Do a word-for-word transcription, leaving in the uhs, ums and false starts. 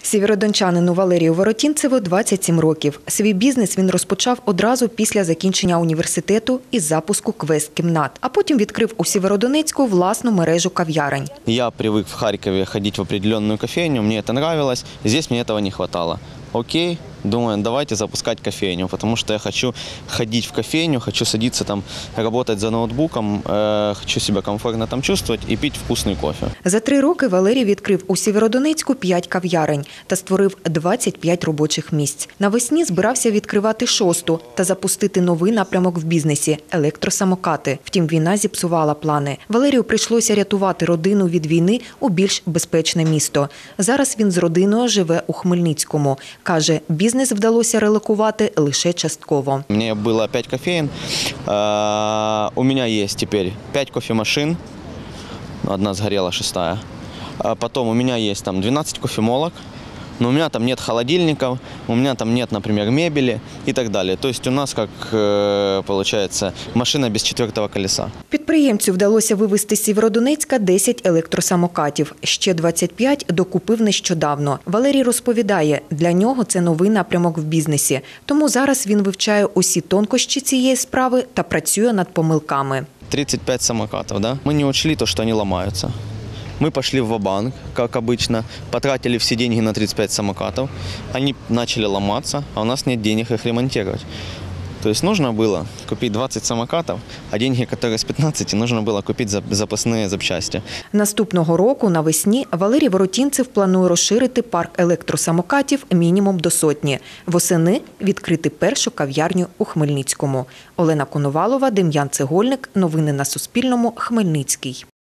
Сєвєродончанину Валерію Воротінцеву двадцять сім років. Свій бізнес він розпочав одразу після закінчення університету із запуску квест-кімнат. А потім відкрив у Сєвєродонецьку власну мережу кав'ярень. Я привык в Харькове ходить в определенную кофейню, мне это нравилось, здесь мне этого не хватало. Окей, думаю, давайте запускать кофейню, потому что я хочу ходить в кофейню, хочу садиться там, работать за ноутбуком, э, хочу себя комфортно там чувствовать и пить вкусный кофе. За три роки Валерій відкрив у Сєвєродонецьку п'ять кав'ярень та створив двадцять п'ять робочих місць. Навесні збирався відкривати шосту та запустити новий напрямок в бізнесі – електросамокати. Втім, війна зіпсувала плани. Валерію прийшлося рятувати родину від війни у більш безпечне місто. Зараз він з родиною живе у Хмельницькому. Каже, бізнес вдалося релокувати лише частково. У мене було п'ять кофеїн, у мене є тепер п'ять кофемашин, одна згоріла, шестая. Потом у меня есть там двенадцать кофемолок, но у меня там нет холодильников, у меня там нет, например, мебели и так далее. То есть у нас, как получается, машина без четвертого колеса. Підприємцю вдалося вивезти з Сєвєродонецька десять електросамокатів. Ще двадцять п'ять докупив нещодавно. Валерій розповідає, для нього це новий напрямок в бізнесі. Тому зараз він вивчає усі тонкощі цієї справи та працює над помилками. тридцать пять самокатов, да? Мы не учли то, что они ломаются. Мы пошли в ва-банк, как обычно, потратили все деньги на тридцать пять самокатов. Они начали ломаться, а у нас нет денег их ремонтировать. То есть нужно было купить двадцать самокатов, а деньги, которые с пятнадцати, нужно было купить запасные запчасти. Наступного року навесні Валерій Воротінцев планує розширити парк електросамокатів мінімум до сотні. Восени відкрити першу кав'ярню у Хмельницькому. Олена Коновалова, Дем'ян Цегольник. Новини на Суспільному. Хмельницький.